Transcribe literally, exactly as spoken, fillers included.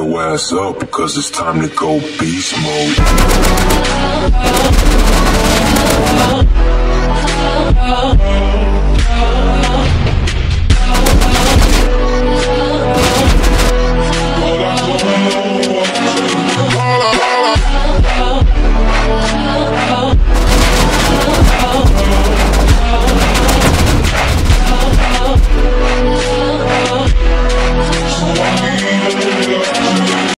your ass up, because it's time to go beast mode.